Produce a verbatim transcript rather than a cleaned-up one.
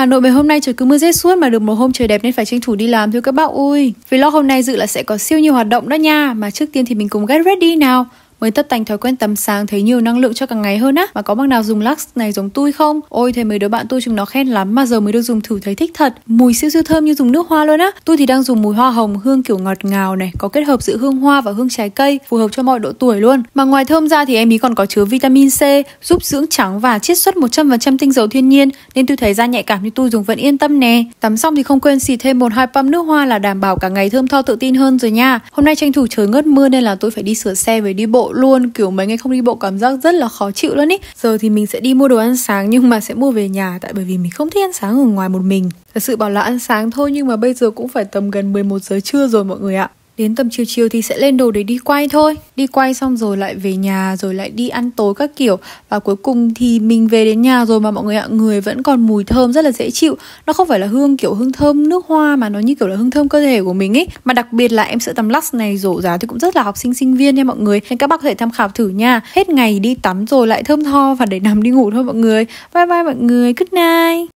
Hà Nội mấy hôm nay trời cứ mưa rét suốt mà được một hôm trời đẹp nên phải tranh thủ đi làm thôi các bác ơi. Vlog hôm nay dự là sẽ có siêu nhiều hoạt động đó nha. Mà trước tiên thì mình cùng get ready nào. Mới tập thành thói quen tắm sáng thấy nhiều năng lượng cho cả ngày hơn á. Mà có bác nào dùng Lux này giống tôi không? Ôi thấy mấy đứa bạn tôi chúng nó khen lắm mà giờ mới được dùng thử thấy thích thật. Mùi siêu siêu thơm như dùng nước hoa luôn á. Tôi thì đang dùng mùi hoa hồng, hương kiểu ngọt ngào này, có kết hợp giữa hương hoa và hương trái cây, phù hợp cho mọi độ tuổi luôn. Mà ngoài thơm ra thì em ý còn có chứa vitamin C, giúp dưỡng trắng và chiết xuất một trăm phần trăm tinh dầu thiên nhiên, nên tôi thấy da nhạy cảm như tôi dùng vẫn yên tâm nè. Tắm xong thì không quên xịt thêm một hai pump nước hoa là đảm bảo cả ngày thơm tho tự tin hơn rồi nha. Hôm nay tranh thủ trời ngớt mưa nên là tôi phải đi sửa xe với đi bộ luôn, kiểu mấy ngày không đi bộ cảm giác rất là khó chịu luôn ý. Giờ thì mình sẽ đi mua đồ ăn sáng nhưng mà sẽ mua về nhà, tại bởi vì mình không thích ăn sáng ở ngoài một mình. Thật sự bảo là ăn sáng thôi nhưng mà bây giờ cũng phải tầm gần mười một giờ trưa rồi mọi người ạ. Đến tầm chiều chiều thì sẽ lên đồ để đi quay thôi. Đi quay xong rồi lại về nhà, rồi lại đi ăn tối các kiểu. Và cuối cùng thì mình về đến nhà rồi mà mọi người ạ, người vẫn còn mùi thơm rất là dễ chịu. Nó không phải là hương kiểu hương thơm nước hoa mà nó như kiểu là hương thơm cơ thể của mình ấy. Mà đặc biệt là em sữa tắm Lux này rổ giá thì cũng rất là học sinh sinh viên nha mọi người. Nên các bác có thể tham khảo thử nha. Hết ngày đi tắm rồi lại thơm tho và để nằm đi ngủ thôi mọi người. Bye bye mọi người, good night.